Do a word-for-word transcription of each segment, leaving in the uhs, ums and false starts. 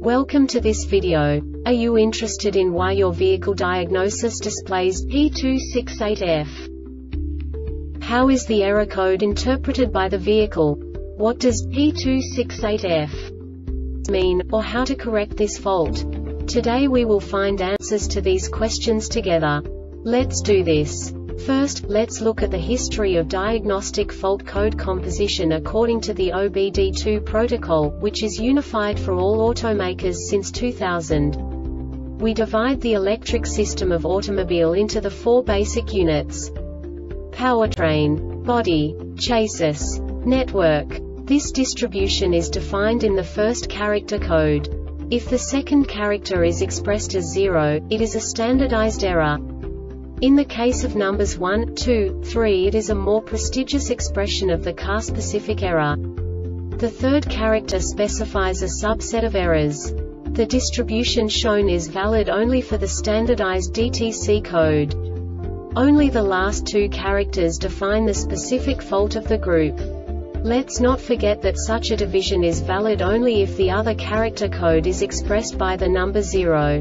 Welcome to this video. Are you interested in why your vehicle diagnosis displays P two six eight F? How is the error code interpreted by the vehicle? What does P two six eight F mean, or how to correct this fault? Today we will find answers to these questions together. Let's do this. First, let's look at the history of diagnostic fault code composition according to the O B D two protocol, which is unified for all automakers since two thousand. We divide the electric system of automobile into the four basic units: powertrain, body, chassis, network. This distribution is defined in the first character code. If the second character is expressed as zero, it is a standardized error. In the case of numbers one, two, three, it is a more prestigious expression of the car-specific error. The third character specifies a subset of errors. The distribution shown is valid only for the standardized D T C code. Only the last two characters define the specific fault of the group. Let's not forget that such a division is valid only if the other character code is expressed by the number zero.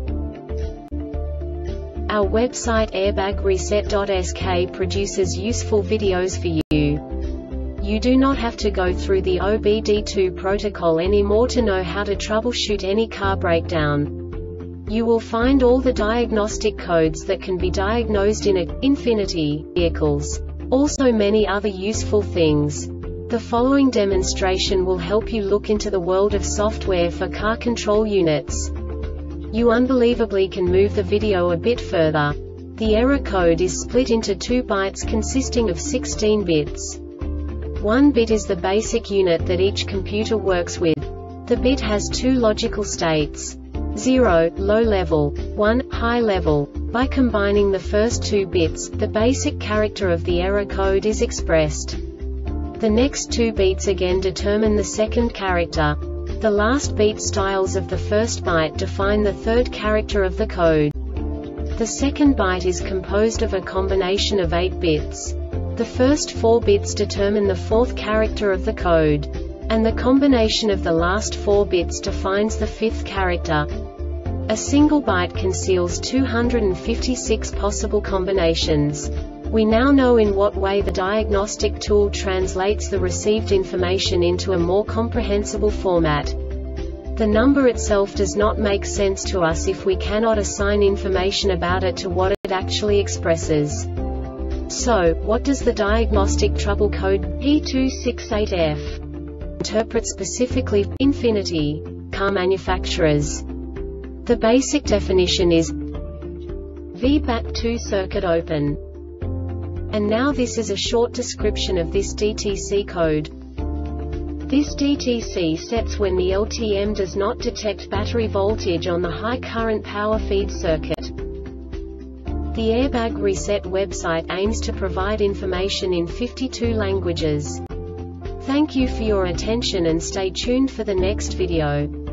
Our website airbag reset dot S K produces useful videos for you. You do not have to go through the O B D two protocol anymore to know how to troubleshoot any car breakdown. You will find all the diagnostic codes that can be diagnosed in a Infiniti vehicles. Also many other useful things. The following demonstration will help you look into the world of software for car control units. You unbelievably can move the video a bit further. The error code is split into two bytes consisting of sixteen bits. One bit is the basic unit that each computer works with. The bit has two logical states: zero, low level, one, high level. By combining the first two bits, the basic character of the error code is expressed. The next two bits again determine the second character. The last beat styles of the first byte define the third character of the code. The second byte is composed of a combination of eight bits. The first four bits determine the fourth character of the code. And the combination of the last four bits defines the fifth character. A single byte conceals two hundred fifty-six possible combinations. We now know in what way the diagnostic tool translates the received information into a more comprehensible format. The number itself does not make sense to us if we cannot assign information about it to what it actually expresses. So, what does the diagnostic trouble code P two six eight F interpret specifically for Infiniti car manufacturers? The basic definition is V B A T two circuit open. And now this is a short description of this D T C code. This D T C sets when the L T M does not detect battery voltage on the high current power feed circuit. The Airbag Reset website aims to provide information in fifty-two languages. Thank you for your attention and stay tuned for the next video.